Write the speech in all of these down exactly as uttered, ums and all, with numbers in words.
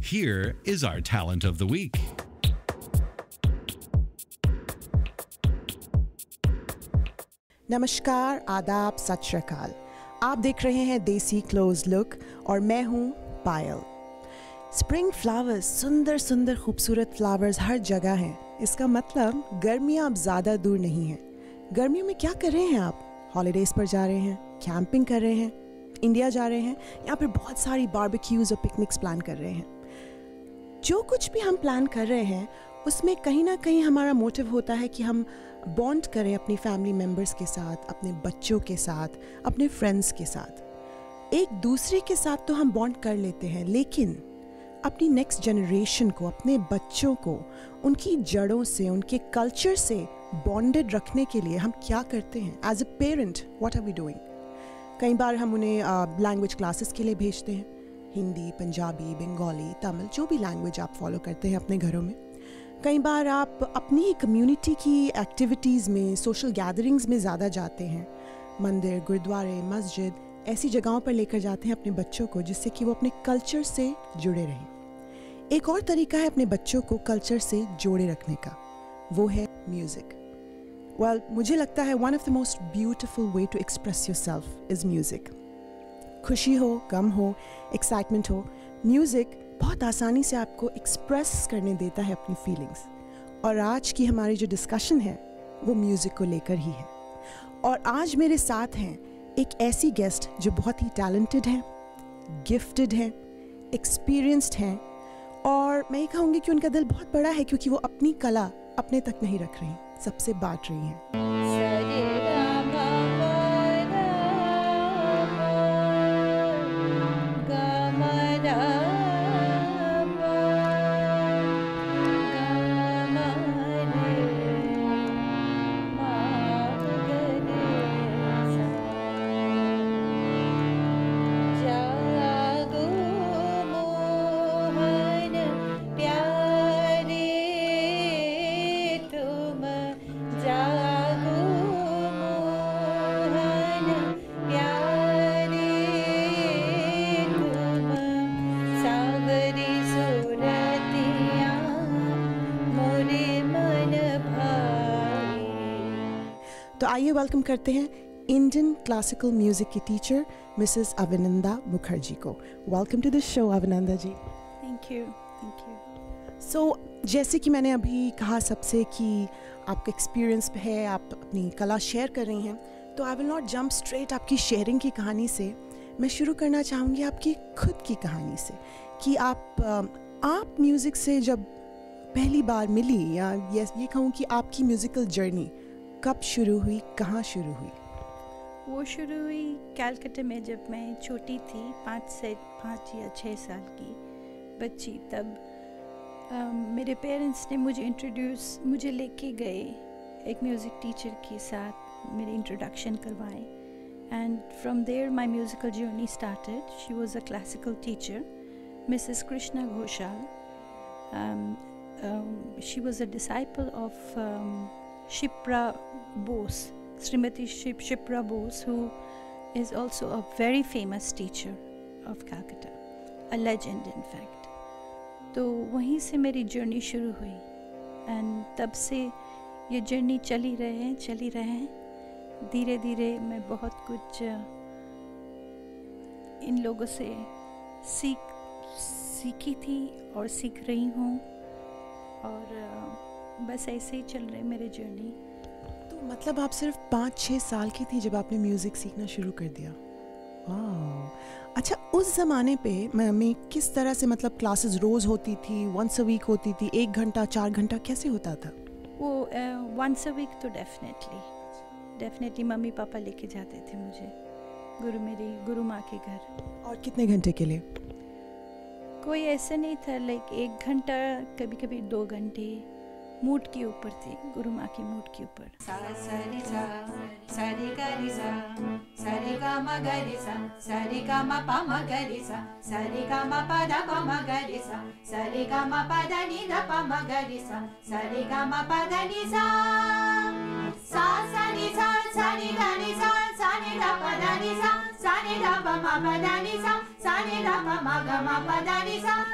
Here is our talent of the week. नमस्कार, आदाब, सत श्री अकाल। आप देख रहे हैं देसी क्लोज लुक और मैं हूँ पायल। स्प्रिंग फ्लावर्स, सुंदर सुंदर खूबसूरत फ्लावर्स हर जगह हैं। इसका मतलब गर्मियाँ अब ज़्यादा दूर नहीं हैं। गर्मियों में क्या कर रहे हैं आप? हॉलीडेज़ पर जा रहे हैं, कैंपिंग कर रहे हैं, इंडिया जा रहे हैं, या फिर बहुत सारी बारबेक्यूज़ और पिकनिक्स प्लान कर रहे हैं। जो कुछ भी हम प्लान कर रहे हैं उसमें कहीं ना कहीं हमारा मोटिव होता है कि हम बॉन्ड करें अपनी फैमिली मेम्बर्स के साथ, अपने बच्चों के साथ, अपने फ्रेंड्स के साथ। एक दूसरे के साथ तो हम बॉन्ड कर लेते हैं, लेकिन अपनी नेक्स्ट जनरेशन को, अपने बच्चों को उनकी जड़ों से, उनके कल्चर से बॉन्डेड रखने के लिए हम क्या करते हैं? As a parent what are we doing? कई बार हम उन्हें लैंग्वेज क्लासेस के लिए भेजते हैं, हिंदी, पंजाबी, बंगाली, तमिल, जो भी लैंग्वेज आप फॉलो करते हैं अपने घरों में। कई बार आप अपनी ही कम्युनिटी की एक्टिविटीज़ में, सोशल गैदरिंग्स में ज़्यादा जाते हैं। मंदिर, गुरुद्वारे, मस्जिद, ऐसी जगहों पर लेकर जाते हैं अपने बच्चों को, जिससे कि वो अपने कल्चर से जुड़े रहें। एक और तरीका है अपने बच्चों को कल्चर से जोड़े रखने का, वो है म्यूज़िक। वेल, मुझे लगता है one of the most beautiful way to express yourself is music. खुशी हो, गम हो, एक्साइटमेंट हो, म्यूज़िक बहुत आसानी से आपको एक्सप्रेस करने देता है अपनी फीलिंग्स। और आज की हमारी जो डिस्कशन है वो म्यूज़िक को लेकर ही है। और आज मेरे साथ हैं एक ऐसी गेस्ट जो बहुत ही टैलेंटेड हैं, गिफ्टेड हैं, एक्सपीरियंस्ड हैं, और मैं ये कहूँगी कि उनका दिल बहुत बड़ा है, क्योंकि वो अपनी कला अपने तक नहीं रख रही, सबसे बांट रही हैं। तो आइए वेलकम करते हैं इंडियन क्लासिकल म्यूजिक की टीचर मिसेस अविनंदा मुखर्जी को। Welcome to the show Avinanda ji. Thank you thank you. So जैसे कि मैंने अभी कहा सबसे कि आपका एक्सपीरियंस है, आप अपनी कला शेयर कर रही हैं, तो I will not jump straight आपकी शेयरिंग की कहानी से। मैं शुरू करना चाहूँगी आपकी खुद की कहानी से कि आप आप म्यूज़िक से जब पहली बार मिली, या ये ये कहूँ कि आपकी म्यूज़िकल जर्नी कब शुरू हुई, कहाँ शुरू हुई? वो शुरू हुई कलकत्ता में जब मैं छोटी थी, पाँच से पाँच या छः साल की बच्ची। तब आ, मेरे पेरेंट्स ने मुझे इंट्रोड्यूस मुझे लेके गए एक म्यूज़िक टीचर के साथ, मेरे इंट्रोडक्शन करवाए, and from there my musical journey started. She was a classical teacher, Mrs Krishna Ghoshal. She was a disciple of Shipra Bose, Srimati Ship, Shipra Bose, who is also a very famous teacher of Calcutta, a legend in fact. तो वहीं से मेरी journey शुरू हुई, and तब से ये journey चली रहे हैं चली रहे हैं धीरे धीरे मैं बहुत कुछ इन लोगों से सीख सीखी थी और सीख रही हूँ, और बस ऐसे ही चल रहे मेरे जर्नी। तो मतलब आप सिर्फ पाँच छः साल की थी जब आपने म्यूज़िक सीखना शुरू कर दिया? वाह। अच्छा, उस ज़माने पे मैं किस तरह से, मतलब क्लासेस रोज़ होती थी, वंस अ वीक होती थी, एक घंटा, चार घंटा, कैसे होता था? वो वंस अ वीक तो डेफिनेटली डेफिनेटली मम्मी पापा लेके जाते थे मुझे गुरु मेरी गुरु माँ के घर। और कितने घंटे के लिए? कोई ऐसा नहीं था, लाइक एक घंटा, कभी कभी दो घंटे, मूड के ऊपर थी, गुरु माँ की मूड के ऊपर। सा सरी सा सरी गरी सा सरी गा मा गरी सा सरी गा मा पा मा गरी सा सरी गा मा पा दा पा मा गरी सा सरी गा मा पा दा नी दा पा मा गरी सा सरी गा मा पा दा नी सा सा सा नी सा सा नी दा नी सा सा नी दा पा दा नी सा सा नी दा पा मा पा दा नी सा सा नी दा पा मा गा मा पा दा नी सा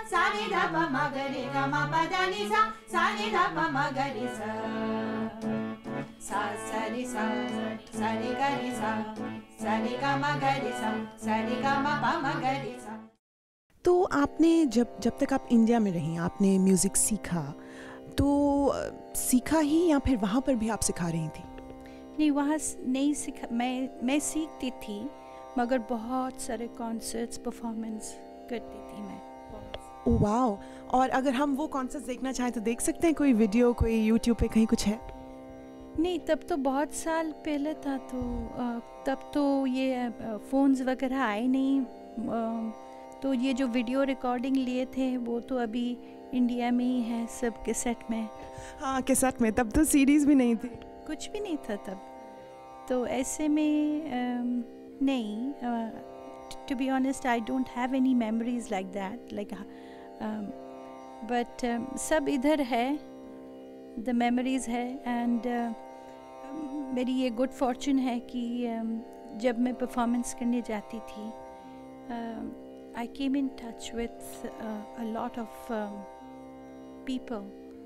sa ni da pa ma ga re ga ma pa da ni sa sa ni da pa ma ga re sa sa sa ni sa sa ni ga re sa sa ni ga ma ga re sa sa ni ga ma pa ma ga re sa। तो आपने जब जब तक आप India में रहीं आपने music सीखा, तो सीखा ही या फिर वहाँ पर भी आप सिखा रही थी? नहीं, वहाँ नहीं सीखा, मैं मैं सीखती थी मगर बहुत सारे कॉन्सर्ट्स परफॉर्मेंस करती थी मैं। Oh wow! और अगर हम वो कॉन्सर्ट्स देखना चाहें तो देख सकते हैं? कोई वीडियो कोई यूट्यूब पे कहीं कुछ है? नहीं, तब तो बहुत साल पहले था, तो तब तो ये फ़ोन्स वगैरह आए नहीं, तो ये जो वीडियो रिकॉर्डिंग लिए थे वो तो अभी इंडिया में ही है सब कैसेट में। हाँ, कैसेट में, तब तो सीडीज़ भी नहीं थी, कुछ भी नहीं था तब, तो ऐसे में um, नहीं, to be honest I don't have any memories like that, like but सब इधर है, द मेमोरीज है। एंड uh, मेरी ये गुड फॉर्चून है कि um, जब मैं परफॉर्मेंस करने जाती थी, I came in touch with a lot of people,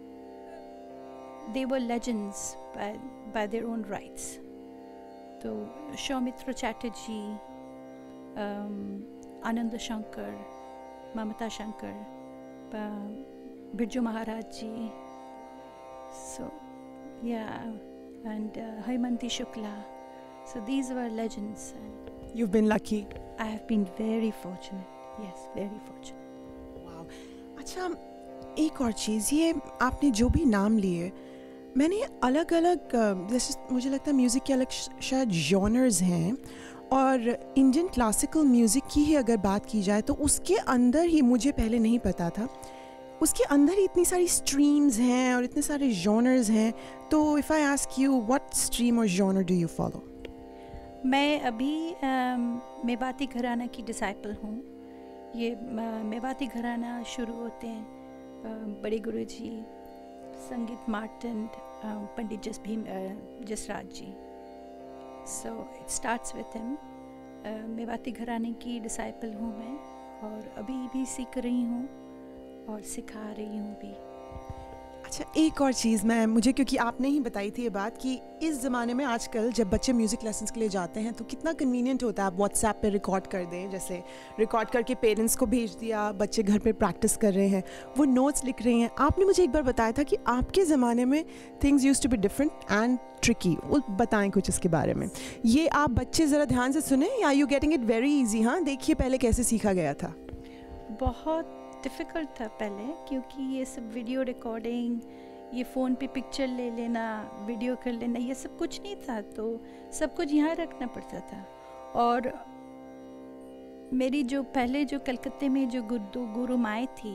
they were legends by, by their own rights. So Soumitra Chatterjee, um, Ananda Shankar, Mamata Shankar, uh, Birju Maharaj ji, so yeah, and uh, Haimanti Shukla. So these were legends. And you've been lucky. I have been very fortunate. Yes, very fortunate. Wow. अच्छा, एक और चीज़, ये आपने जो भी नाम लिए, मैंने अलग अलग, जैसे मुझे लगता है म्यूज़िक के अलग शायद जॉनर्स हैं, और इंडियन क्लासिकल म्यूज़िक की ही अगर बात की जाए तो उसके अंदर ही, मुझे पहले नहीं पता था, उसके अंदर ही इतनी सारी स्ट्रीम्स हैं और इतने सारे जॉनर्स हैं। तो if I ask you what stream और जॉनर डू यू फॉलो? मैं अभी मेवाती घराना की डिसाइपल हूँ। ये मेवाती घराना शुरू होते हैं बड़े गुरुजी संगीत मार्टन, Pandit Jas Bhim Jasraj ji. So it starts with him. Mewati घराने की डिसाइपल हूँ मैं, और अभी भी सीख रही हूँ और सिखा रही हूँ भी। अच्छा, एक और चीज़ मैं मुझे, क्योंकि आपने ही बताई थी ये बात कि इस ज़माने में आजकल जब बच्चे म्यूज़िक लेसन्स के लिए जाते हैं तो कितना कन्वीनियंट होता है, आप व्हाट्सएप पे रिकॉर्ड कर दें, जैसे रिकॉर्ड करके पेरेंट्स को भेज दिया, बच्चे घर पे प्रैक्टिस कर रहे हैं, वो नोट्स लिख रहे हैं। आपने मुझे एक बार बताया था कि आपके ज़माने में things used to be different and tricky, वो बताएं कुछ इसके बारे में। ये आप बच्चे ज़रा ध्यान से सुने, या you getting it very easy? हाँ, देखिए पहले कैसे सीखा गया था। बहुत डिफ़िकल्ट था पहले, क्योंकि ये सब वीडियो रिकॉर्डिंग, ये फ़ोन पे पिक्चर ले लेना, वीडियो कर लेना, ये सब कुछ नहीं था, तो सब कुछ यहाँ रखना पड़ता था। और मेरी जो पहले जो कलकत्ते में जो गुरु गुरु माएँ थी,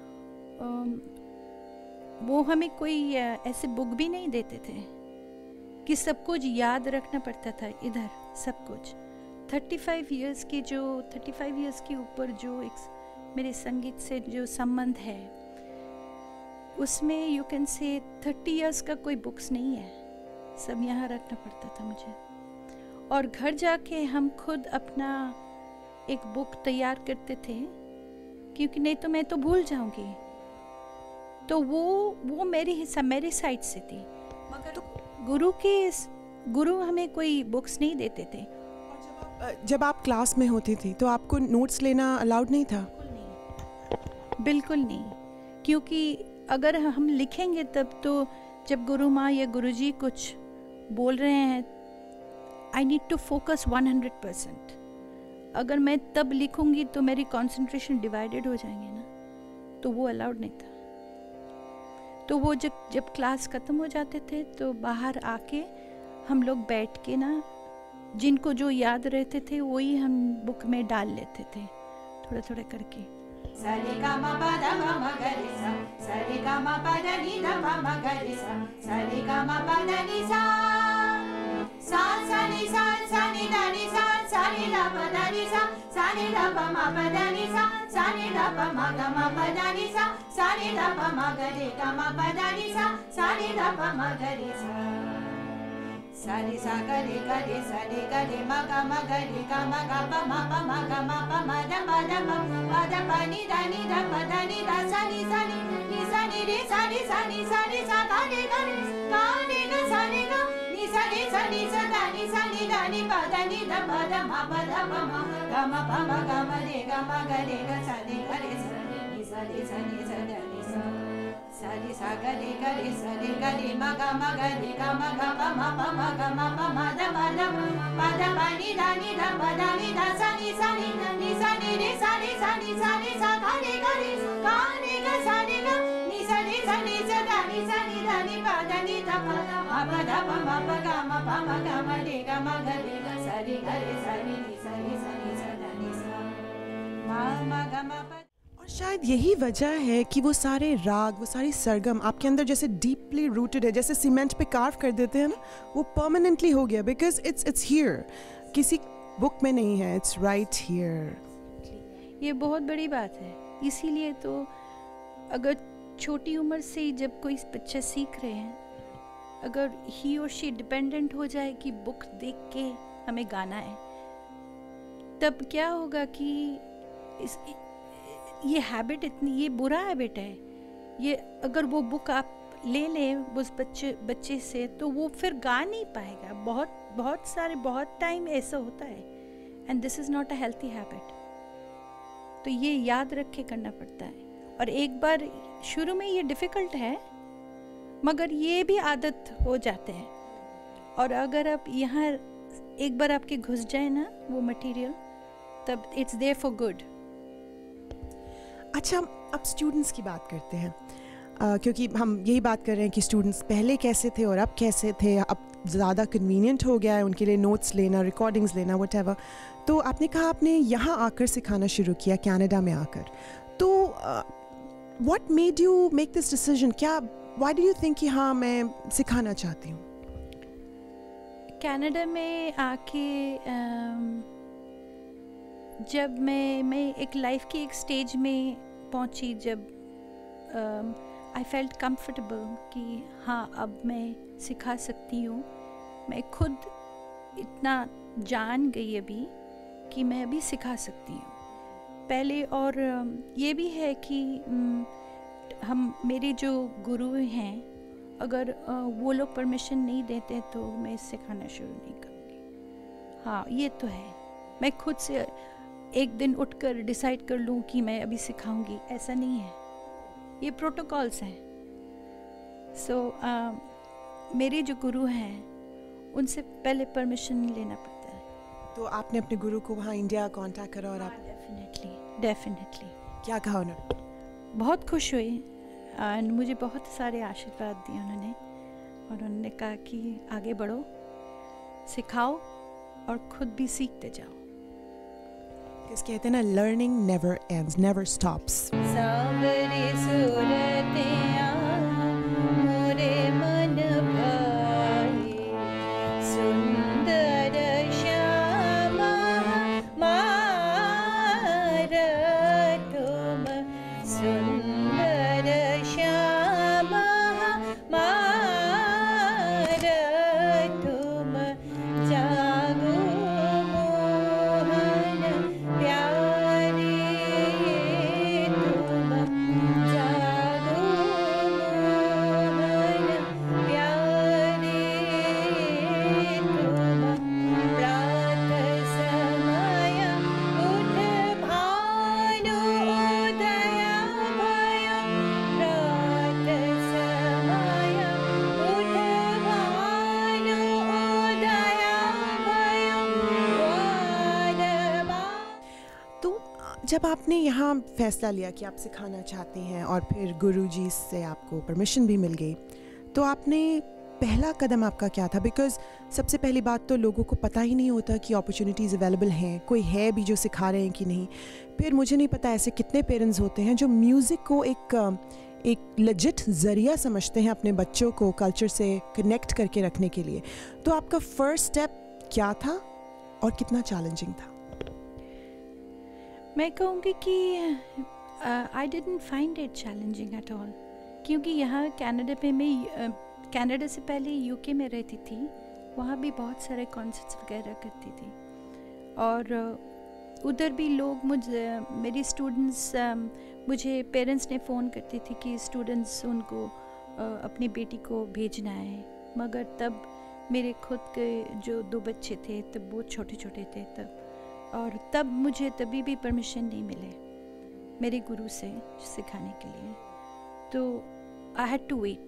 वो हमें कोई ऐसे बुक भी नहीं देते थे कि सब कुछ याद रखना पड़ता था इधर सब कुछ। थर्टी फाइव ईयर्स की जो थर्टी फाइव ईयर्स के ऊपर जो एक मेरे संगीत से जो संबंध है, उसमें you can say thirty years का कोई बुक्स नहीं है, सब यहाँ रखना पड़ता था मुझे। और घर जाके हम खुद अपना एक बुक तैयार करते थे, क्योंकि नहीं तो मैं तो भूल जाऊंगी। तो वो वो मेरी हिस्सा मेरी साइड से थी, मगर तो गुरु के गुरु हमें कोई बुक्स नहीं देते थे। और जब आप, जब आप क्लास में होती थी तो आपको नोट्स लेना अलाउड नहीं था? बिल्कुल नहीं, क्योंकि अगर हम लिखेंगे तब तो जब गुरु माँ या गुरुजी कुछ बोल रहे हैं, I need to focus one hundred percent. अगर मैं तब लिखूंगी तो मेरी कंसंट्रेशन डिवाइडेड हो जाएंगे ना, तो वो अलाउड नहीं था। तो वो जब जब क्लास ख़त्म हो जाते थे तो बाहर आके हम लोग बैठ के ना, जिनको जो याद रहते थे वही हम बुक में डाल लेते थे थोड़ा थोड़ा करके। Sari gama pada mama gari sa, sari gama pada ni da mama gari sa, sari gama pada ni sa, sa sa ni sa, sa ni da ni sa, sa ni da pada ni sa, sa ni da pa ma pada ni sa, sa ni da pa ma ga ma pada ni sa, sa ni da pa ma ga re ga ma pada ni sa, sa ni da pa ma gari sa, Sari sa ga re ga re sa re ga re ma ga ma ga re ga ma ga pa ma pa ma ga ma pa ma da pa da pa pa da pa ni da ni da pa da ni da sa ni sa ni ni sa ni re sa ni sa ni sa ni sa ga re ga re ga re ga sa re ga ni sa ni sa ni sa da ni sa ni da ni pa da ni da pa da ma pa da pa ma ga ma pa ma ga ma re ga ma ga re ga sa ni ga re sa ni sa ni sa ni sa da ni sa sa ni sa ga re ga re sa re ga re ma ga ma ga re ga ma ga pa ma pa ma ga ma pa ma da pa da pa da pa ni da ni da pa da ni da sa ni sa ni ni sa ni re sa ni sa ni sa ni sa ga re ga re ga re ga sa re ga ni sa ni sa ni sa da ni sa ni da ni pa da ni da pa da ma pa da pa ma pa ga ma pa ma ga ma re ga ma ga re ga sa re ga re sa ni ni sa ni sa ni sa da ni sa ma ma ga ma pa. और शायद यही वजह है कि वो सारे राग, वो सारी सरगम आपके अंदर जैसे डीपली रूटेड है, जैसे सीमेंट पे कार्व कर देते हैं ना, वो परमानेंटली हो गया, बिकॉज इट्स इट्स हियर, किसी बुक में नहीं है, इट्स राइट हियर। ये बहुत बड़ी बात है। इसीलिए तो अगर छोटी उम्र से ही जब कोई बच्चे सीख रहे हैं, अगर ही और शी डिपेंडेंट हो जाए कि बुक देख के हमें गाना है, तब क्या होगा कि इस ये हैबिट इतनी, ये बुरा हैबिट है ये। अगर वो बुक आप ले लें उस बच्चे बच्चे से, तो वो फिर गा नहीं पाएगा। बहुत बहुत सारे बहुत टाइम ऐसा होता है, and this is not a healthy habit. तो ये याद रख के करना पड़ता है। और एक बार शुरू में ये डिफ़िकल्ट है, मगर ये भी आदत हो जाते हैं। और अगर आप यहाँ एक बार आपके घुस जाए ना वो मटेरियल, तब इट्स देयर फॉर गुड। अच्छा, अब स्टूडेंट्स की बात करते हैं, uh, क्योंकि हम यही बात कर रहे हैं कि स्टूडेंट्स पहले कैसे थे और अब कैसे थे। अब ज़्यादा कन्वीनियंट हो गया है उनके लिए नोट्स लेना, रिकॉर्डिंग्स लेना, व्हाटएवर। तो आपने कहा आपने यहाँ आकर सिखाना शुरू किया, कनाडा में आकर। तो what made you make this decision? क्या, व्हाई डू यू थिंक कि हाँ मैं सिखाना चाहती हूँ? कनाडा में आके um, जब मैं मैं एक लाइफ की एक स्टेज में पहुंची, जब आई फेल्ट कंफर्टेबल कि हाँ अब मैं सिखा सकती हूँ। मैं खुद इतना जान गई अभी कि मैं अभी सिखा सकती हूँ पहले। और um, ये भी है कि um, हम मेरे जो गुरु हैं, अगर uh, वो लोग परमिशन नहीं देते तो मैं सिखाना शुरू नहीं करूँगी। हाँ ये तो है, मैं खुद से एक दिन उठकर डिसाइड कर लूँ कि मैं अभी सिखाऊंगी, ऐसा नहीं है। ये प्रोटोकॉल्स हैं। सो so, uh, मेरे जो गुरु हैं उनसे पहले परमिशन लेना पड़ता है। तो आपने अपने गुरु को वहाँ इंडिया कांटेक्ट करा और आप? Definitely definitely. क्या कहा उन्होंने? बहुत खुश हुई एंड मुझे बहुत सारे आशीर्वाद दिए उन्होंने। और उन्होंने कहा कि आगे बढ़ो, सिखाओ और खुद भी सीखते जाओ। कहते हैं ना, learning never ends, never stops. सांवरे सूरतियाँ मोरे मन भाए, सुंदर श्यामा मारा तुम, सुंदर श्यामा मारा तुम, जागो जब आपने यहाँ फैसला लिया कि आप सिखाना चाहती हैं और फिर गुरुजी से आपको परमिशन भी मिल गई, तो आपने पहला कदम आपका क्या था? बिकॉज़ सबसे पहली बात तो लोगों को पता ही नहीं होता कि अपॉर्चुनिटीज़ अवेलेबल हैं, कोई है भी जो सिखा रहे हैं कि नहीं। फिर मुझे नहीं पता ऐसे कितने पेरेंट्स होते हैं जो म्यूज़िक को एक एक लेजिट ज़रिया समझते हैं अपने बच्चों को कल्चर से कनेक्ट करके रखने के लिए। तो आपका फ़र्स्ट स्टेप क्या था और कितना चैलेंजिंग था? मैं कहूँगी कि I didn't find it challenging at all, क्योंकि यहाँ कनाडा पे मैं कनाडा से पहले यूके में रहती थी वहाँ भी बहुत सारे कॉन्सर्ट्स वगैरह करती थी। और उधर भी लोग मुझे, मेरी स्टूडेंट्स, मुझे पेरेंट्स ने फ़ोन करती थी कि स्टूडेंट्स उनको अपनी बेटी को भेजना है, मगर तब मेरे खुद के जो दो बच्चे थे तब बहुत छोटे छोटे थे तब, और तब मुझे तभी भी परमिशन नहीं मिले मेरे गुरु से सिखाने के लिए, तो I had to wait.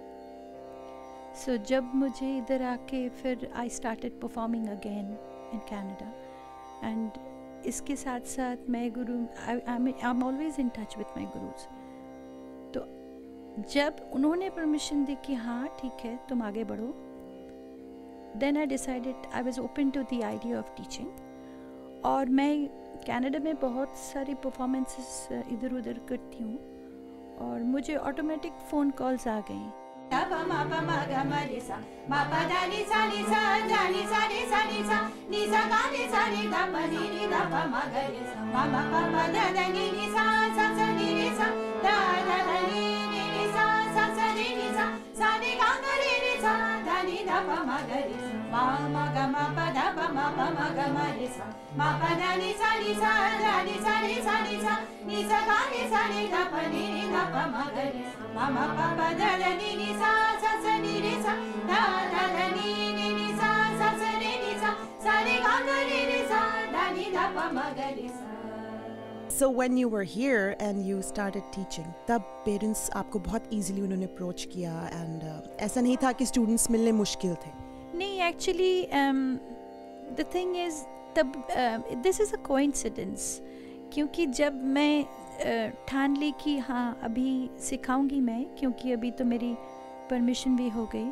So जब मुझे इधर आके फिर I started performing again in Canada, and इसके साथ साथ मैं guru, I am always in touch with my gurus. तो जब उन्होंने परमिशन दी कि हाँ ठीक है तुम आगे बढ़ो, then I decided, I was open to the idea of teaching. और मैं कनाडा में बहुत सारी परफॉर्मेंसेस इधर उधर करती हूँ, और मुझे ऑटोमेटिक फ़ोन कॉल्स आ गई। So when you were here and you started teaching, तब पेरेंट्स आपको बहुत इजीली उन्होंने अप्रोच किया, एंड uh, ऐसा नहीं था कि स्टूडेंट्स मिलने मुश्किल थे? नहीं, एक्चुअली द थिंग इज़, तब दिस इज़ अ कोइंसिडेंस, क्योंकि जब मैं uh, ठान ली कि हाँ अभी सिखाऊंगी मैं, क्योंकि अभी तो मेरी परमिशन भी हो गई,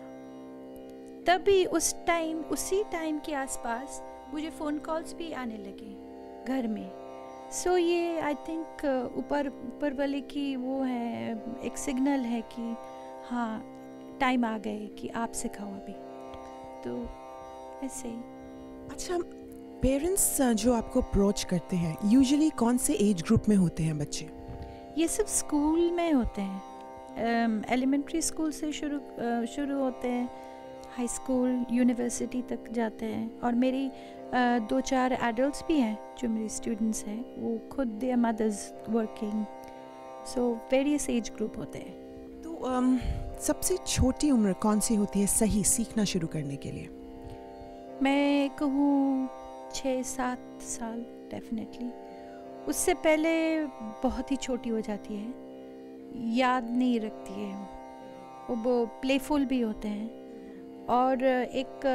तभी उस टाइम, उसी टाइम के आसपास मुझे फ़ोन कॉल्स भी आने लगे घर में। सो so, ये आई थिंक ऊपर ऊपर वाले की वो है, एक सिग्नल है कि हाँ टाइम आ गए कि आप सिखाओ अभी, तो ऐसे ही। अच्छा, पेरेंट्स जो आपको अप्रोच करते हैं यूजुअली कौन से एज ग्रुप में होते हैं बच्चे? ये सब स्कूल में होते हैं, एलिमेंट्री um, स्कूल से शुरू uh, शुरू होते हैं, हाई स्कूल, यूनिवर्सिटी तक जाते हैं। और मेरी uh, दो चार एडल्ट्स भी हैं जो मेरी स्टूडेंट्स हैं, वो खुद their mothers working, so various age group होते हैं। तो um, सबसे छोटी उम्र कौन सी होती है सही सीखना शुरू करने के लिए? मैं कहूँ छः सात साल डेफिनेटली। उससे पहले बहुत ही छोटी हो जाती है, याद नहीं रखती है, वो प्लेफुल भी होते हैं, और एक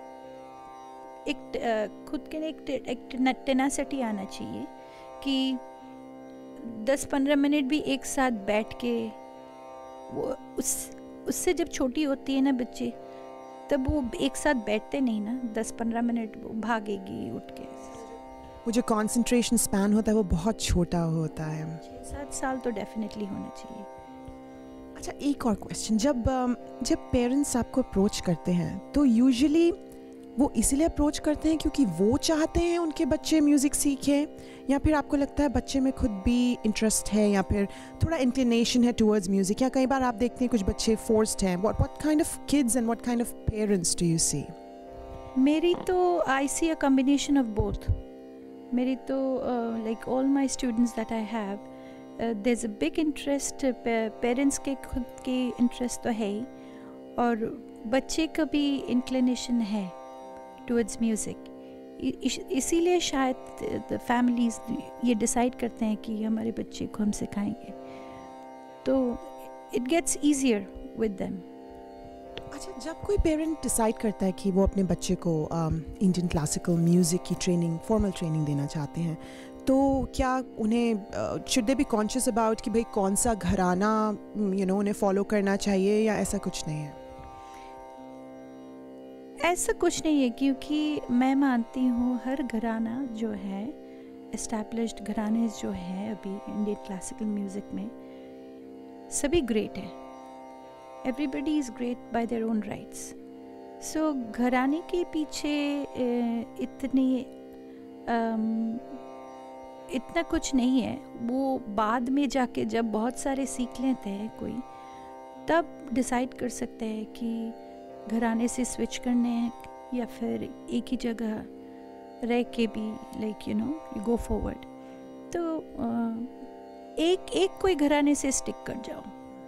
एक खुद के लिए एक, एक टेनासिटी आना चाहिए कि दस पंद्रह मिनट भी एक साथ बैठ के, वो उस उससे जब छोटी होती है ना बच्चे, तब वो एक साथ बैठते नहीं ना, दस पंद्रह मिनट वो भागेगी उठ के। वो जो कंसंट्रेशन स्पैन होता है वो बहुत छोटा होता है। छः सात साल तो डेफिनेटली होना चाहिए। अच्छा, एक और क्वेश्चन, जब जब पेरेंट्स आपको अप्रोच करते हैं तो यूजुअली वो इसीलिए अप्रोच करते हैं क्योंकि वो चाहते हैं उनके बच्चे म्यूज़िक सीखें, या फिर आपको लगता है बच्चे में खुद भी इंटरेस्ट है या फिर थोड़ा इंक्लिनेशन है टुवर्ड्स म्यूज़िक, या कई बार आप देखते हैं कुछ बच्चे फोर्स्ड हैं? What what kind of kids and what kind of parents do you see? मेरी तो I see a combination of both. मेरी तो like all my students that I have, there is a big interest, parents के खुद के interest तो है ही, और बच्चे का भी इंक्लिनेशन है टुवर्ड्स म्यूज़िक। इसीलिए शायद द फैमिलीज ये डिसाइड करते हैं कि हमारे बच्चे को हम सिखाएंगे, तो it gets easier with them. अच्छा, जब कोई पेरेंट डिसाइड करता है कि वो अपने बच्चे को इंडियन क्लासिकल म्यूज़िक की ट्रेनिंग, फॉर्मल ट्रेनिंग देना चाहते हैं, तो क्या उन्हें should they be conscious about कि भाई कौन सा घराना यू नो उन्हें फॉलो करना चाहिए, या ऐसा कुछ नहीं है? ऐसा कुछ नहीं है, क्योंकि मैं मानती हूँ हर घराना जो है, एस्टैब्लिश्ड घराने जो हैं अभी इंडियन क्लासिकल म्यूज़िक में, सभी ग्रेट हैं। Everybody is great by their own rights. So घराने के पीछे इतनी इतना कुछ नहीं है, वो बाद में जाके जब बहुत सारे सीख लेते हैं कोई, तब डिसाइड कर सकते हैं कि घराने से स्विच करने हैं या फिर एक ही जगह रह के भी like you know you go forward, तो एक एक कोई घराने से स्टिक कर जाओ।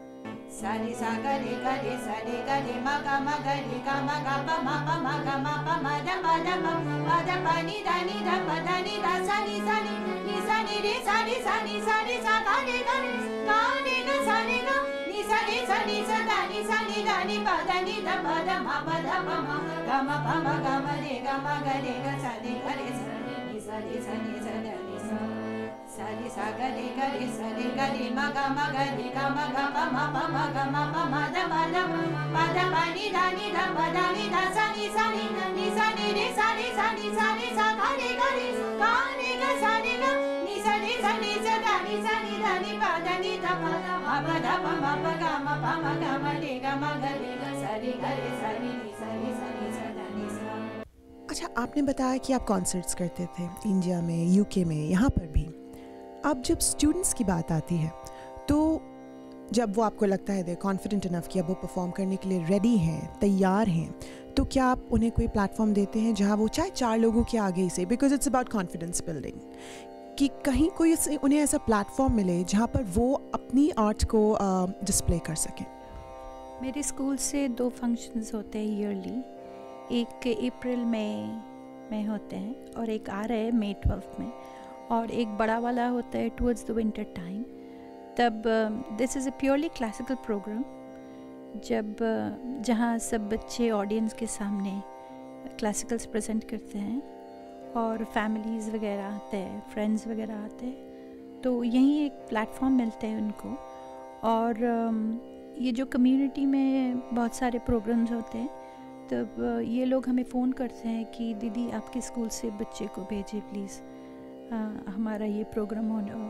सारे सा गा रे गा रे सा रे गा रे मा गा मा गा रे गा मा गा पा मा पा मा गा मा पा मा दा मा दा मा मा दा पा नी दा नी दा पा दा नी दा सा नी सा नी नी सा नी रे सा नी सा नी सा रे सा गा रे गा रे गा रे गा सा रे गा नी सा रे सा नी सा दा नी सा नी दा नी पा दा नी दा पा दा मा पा दा पा मा गा मा पा मा गा मा रे गा मा गा रे गा सा रे गा रे सा नी सा रे सा नी सा दा नी सा सा रे सा गा रे गा रे सा रे गा रे मा गा मा गा रे गा मा गा पा मा पा मा गा मा पा मा दा मा दा पा दा पा नी दा नी दा पा दा नी दा सा नी सा नी नी सा नी रे सा रे सा नी सा रे सा गा रे गा रे गा रे गा सा रे गा नी सा रे सा नी सा दा नी सा नी दा नी पा दा नी दा पा मा पा दा पा मा पा गा मा पा मा गा मा रे गा मा गा रे गा सा रे गा रे सा नी नी सा रे सा नी सा दा नी सा। अच्छा, आपने बताया कि आप कॉन्सर्ट्स करते थे इंडिया में, यूके में, यहाँ पर भी। अब जब स्टूडेंट्स की बात आती है तो जब वो आपको लगता है दे कॉन्फिडेंट इनफ कि अब वो परफॉर्म करने के लिए रेडी हैं, तैयार हैं, तो क्या आप उन्हें कोई प्लेटफॉर्म देते हैं जहाँ वो चाहे चार लोगों के आगे ही से, because it's about confidence building, कि कहीं कोई उन्हें ऐसा प्लेटफॉर्म मिले जहाँ पर वो अपनी आर्ट को डिस्प्ले कर सकें? मेरे स्कूल से दो फंक्शंस होते हैं ईयरली, एक अप्रैल में में होते हैं और एक आ रहा है मई ट्वेल्थ में, और एक बड़ा वाला होता है टुवर्ड्स द विंटर टाइम। तब this is a purely classical program, जब uh, जहाँ सब बच्चे ऑडियंस के सामने क्लासिकल्स प्रेजेंट करते हैं और फैमिलीज़ वगैरह आते हैं, फ्रेंड्स वगैरह आते हैं, तो यहीं एक प्लेटफॉर्म मिलते हैं उनको। और um, ये जो कम्युनिटी में बहुत सारे प्रोग्राम्स होते हैं, तब uh, ये लोग हमें फ़ोन करते हैं कि दीदी आपके स्कूल से बच्चे को भेजिए प्लीज़, uh, हमारा ये प्रोग्राम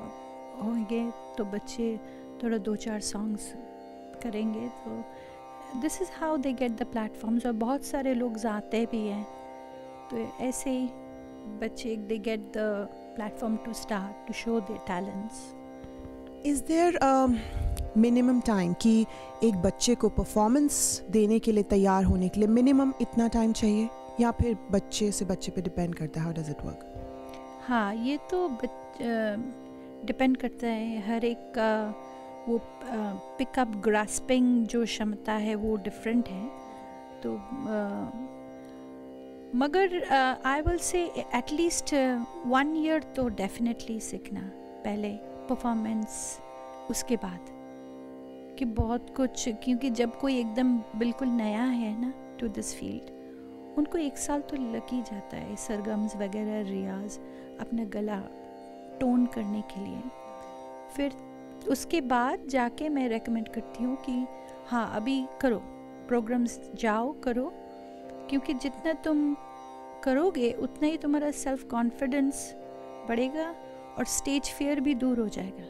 होंगे तो बच्चे थोड़ा दो चार सॉन्ग्स करेंगे। तो this is how they get the platforms. और बहुत सारे लोग आते भी हैं, तो ऐसे ही बच्चे they get the platform to start to show their talents. Is there minimum time कि एक बच्चे को परफॉर्मेंस देने के लिए, तैयार होने के लिए मिनिमम इतना टाइम चाहिए, या फिर बच्चे से बच्चे पे डिपेंड करता है? How does it work? हाँ, ये तो डिपेंड करता है, हर एक का वो पिकअप ग्रास्पिंग जो क्षमता है वो डिफरेंट है। तो uh, मगर I will say at least one year तो डेफिनेटली सीखना, पहले परफॉर्मेंस, उसके बाद कि बहुत कुछ, क्योंकि जब कोई एकदम बिल्कुल नया है ना टू दिस फील्ड, उनको एक साल तो लग ही जाता है सरगम्स वगैरह, रियाज, अपना गला टोन करने के लिए। फिर उसके बाद जाके मैं रेकमेंड करती हूँ कि हाँ अभी करो प्रोग्राम्स, जाओ करो, क्योंकि जितना तुम करोगे उतना ही तुम्हारा सेल्फ कॉन्फिडेंस बढ़ेगा और स्टेज फियर भी दूर हो जाएगा।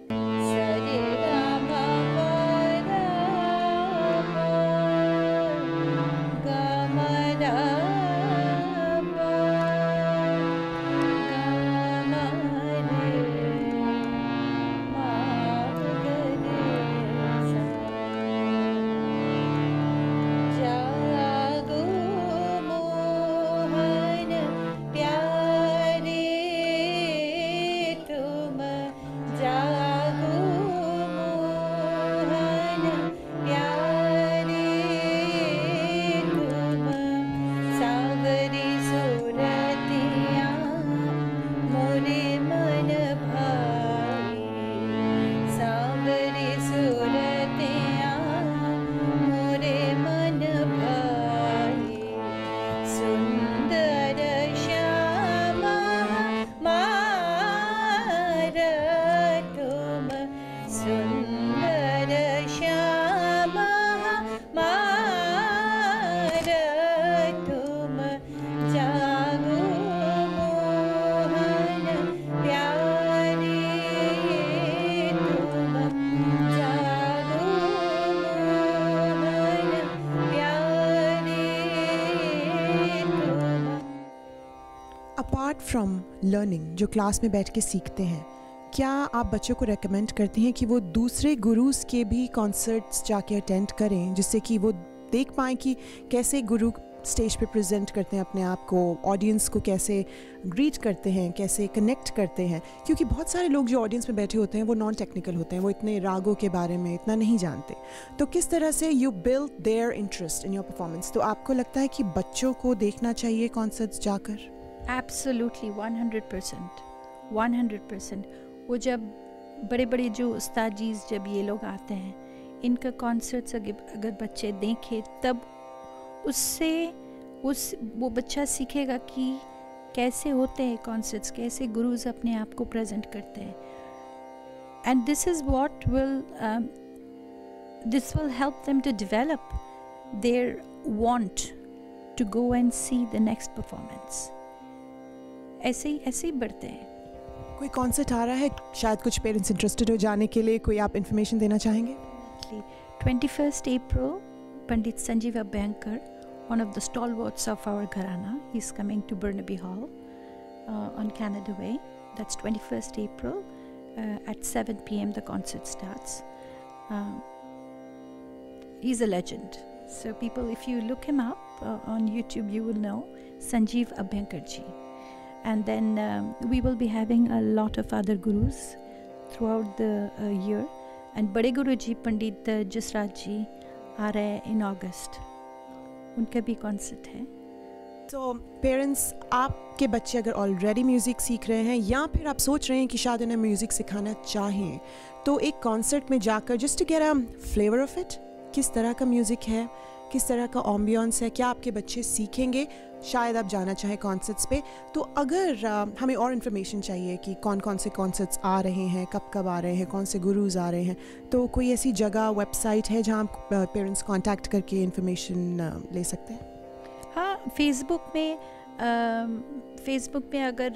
अपार्ट फ्रॉम लर्निंग, जो क्लास में बैठ के सीखते हैं, क्या आप बच्चों को रेकमेंड करते हैं कि वो दूसरे गुरुज के भी कॉन्सर्ट्स जाके अटेंड करें, जिससे कि वो देख पाएँ कि कैसे गुरु स्टेज पे प्रेजेंट करते हैं अपने आप को, ऑडियंस को कैसे ग्रीट करते हैं, कैसे कनेक्ट करते हैं, क्योंकि बहुत सारे लोग जो ऑडियंस में बैठे होते हैं वो नॉन टेक्निकल होते हैं, वो इतने रागों के बारे में इतना नहीं जानते। तो किस तरह से you build their interest in your performance? तो आपको लगता है कि बच्चों को देखना चाहिए कॉन्सर्ट्स जाकर? Absolutely one hundred percent one hundred percent. वो जब बड़े बड़े जो उस्ताद जी जब ये लोग आते हैं, इनका कॉन्सर्ट्स अगर अगर बच्चे देखें तब उससे उस वो बच्चा सीखेगा कि कैसे होते हैं कॉन्सर्ट्स, कैसे गुरुज अपने आप को प्रेजेंट करते हैं। And this is what will this will help them to develop their want to go and see the next performance. ऐसे ही ऐसे ही बढ़ते हैं। कोई कॉन्सर्ट आ रहा है, शायद कुछ पेरेंट्स इंटरेस्टेड हो जाने के लिए, कोई आप इन्फॉर्मेशन देना चाहेंगे? Twenty first April, Pandit Sanjeev Abhyankar, one of the stalwarts of our Gharana, he's coming to Burnaby Hall uh, on Canada Way. That's twenty-first April uh, at seven p m the concert starts. Um, he's a legend. So people, if you look him up uh, on YouTube, you will know Sanjeev Abhyankarji. And then um, we will be having a lot of other gurus throughout the uh, year. And बड़े गुरु जी पंडित जसराज जी आ रहे हैं इन अगस्त, उनका भी concert है। तो parents, आपके बच्चे अगर ऑलरेडी म्यूज़िक सीख रहे हैं या फिर आप सोच रहे हैं कि शायद उन्हें म्यूज़िक सिखाना चाहें, तो एक कॉन्सर्ट में जाकर just to get a flavour of it, किस तरह का म्यूज़िक है, किस तरह का एम्बियंस है, क्या आपके बच्चे सीखेंगे, शायद आप जाना चाहें कॉन्सर्ट्स पे। तो अगर आ, हमें और इन्फॉर्मेशन चाहिए कि कौन कौन से कॉन्सर्ट्स आ रहे हैं, कब कब आ रहे हैं, कौन से गुरुज आ रहे हैं, तो कोई ऐसी जगह, वेबसाइट है जहाँ पेरेंट्स कांटेक्ट करके इन्फॉर्मेशन ले सकते हैं? हाँ, फेसबुक में फेसबुक में अगर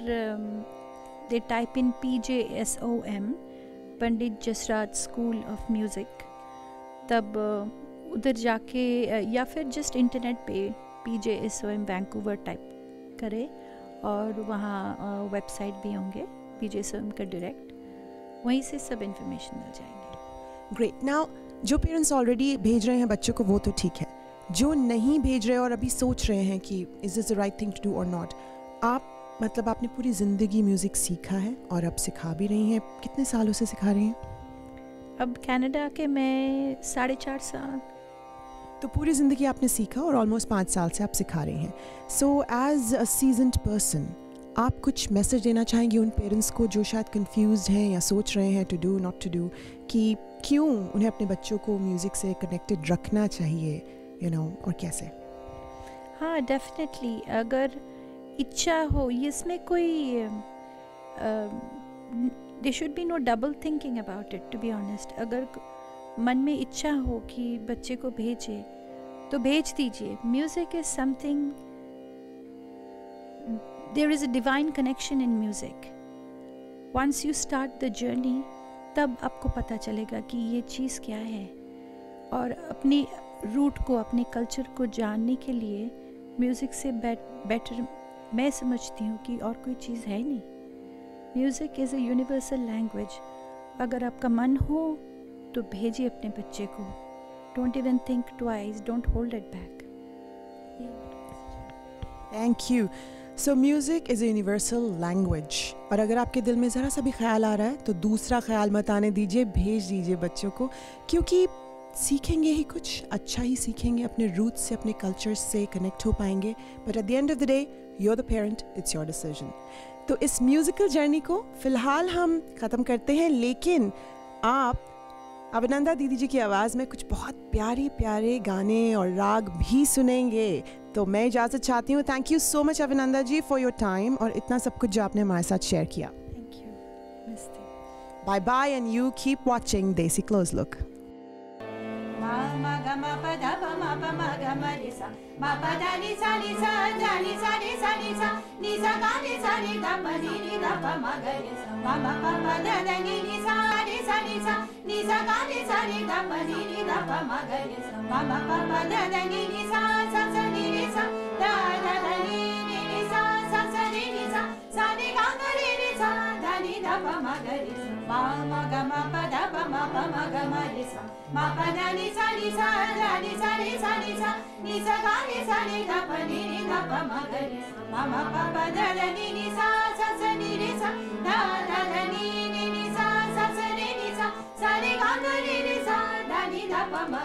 they type in P J S O M Pandit Jasraj school of music, तब uh, उधर जाके uh, या फिर जस्ट इंटरनेट पे P J S O M Vancouver type करें और वहाँ वेबसाइट uh, भी होंगे P J S O M का डायरेक्ट, वहीं से सब इन्फॉर्मेशन मिल जाएंगे। ग्रेट। नाउ जो पेरेंट्स ऑलरेडी भेज रहे हैं बच्चों को वो तो ठीक है, जो नहीं भेज रहे और अभी सोच रहे हैं कि is this the right thing to do और नॉट, आप मतलब आपने पूरी ज़िंदगी म्यूज़िक सीखा है और अब सिखा भी रही हैं, कितने सालों से सिखा रही हैं? अब कनाडा के मैं साढ़े चार साल। तो पूरी ज़िंदगी आपने सीखा और ऑलमोस्ट पाँच साल से आप सिखा रही हैं। So as a seasoned person, आप कुछ मैसेज देना चाहेंगी उन पेरेंट्स को जो शायद कंफ्यूज्ड हैं या सोच रहे हैं to do not to do, कि क्यों उन्हें अपने बच्चों को म्यूज़िक से कनेक्टेड रखना चाहिए, यू नो, और कैसे? हाँ, डेफिनेटली, अगर इच्छा हो, इसमें कोई they should be no double thinking about it, to be honest. अगर मन में इच्छा हो कि बच्चे को भेजे तो भेज दीजिए। Music is something, there is a divine connection in music. Once you start the journey, तब आपको पता चलेगा कि ये चीज़ क्या है, और अपनी रूट को, अपने कल्चर को जानने के लिए म्यूज़िक से बेटर मैं समझती हूँ कि और कोई चीज़ है नहीं। Music is a universal language. अगर आपका मन हो तो भेजिए अपने बच्चे को। Don't even think twice, don't hold it back. Thank you. So music is a universal language, और अगर आपके दिल में ज़रा सा भी ख्याल आ रहा है तो दूसरा ख्याल मत आने दीजिए, भेज दीजिए बच्चों को, क्योंकि सीखेंगे ही कुछ अच्छा ही सीखेंगे, अपने रूट से, अपने कल्चर से कनेक्ट हो पाएंगे। But at the end of the day, you are the parent, it's your decision. तो इस म्यूज़िकल जर्नी को फ़िलहाल हम ख़त्म करते हैं, लेकिन आप अविनंदा दीदी जी की आवाज़ में कुछ बहुत प्यारे प्यारे गाने और राग भी सुनेंगे। तो मैं इजाज़त चाहती हूँ। Thank you so much Avinanda ji for your time और इतना सब कुछ जो आपने हमारे साथ शेयर किया। Thank you. नमस्ते। Bye bye and you keep watching Desi close look. Ma ma ga ma pa da pa ma pa ma ga ma ni sa ma pa da ni sa ni sa da ni sa ni sa ni sa ni sa ga ni sa ni da pa ni ni da pa ma ga ni sa ma ma pa pa da da ni ni sa ni sa ni sa ni sa ga ni sa ni da pa ni ni da pa ma ga ni sa ma ma pa pa da da ni ni sa sa sa ni ni sa da da da ni ni ni sa sa sa ni ni sa sa ni ga ga ni ni sa da ni da pa ma ga ni sa ma ma ga ma pa da pa ma pa ma ga ma re sa ma pa da ni sa ni sa da ni sa ni sa ni sa ni sa ga ni sa ni da pa ni ni da pa ma ga re sa ma ma pa pa da da ni ni sa sa sa ni re sa da da da ni ni ni sa sa sa ni ni sa sa re ga ga ni re sa da ni da pa ma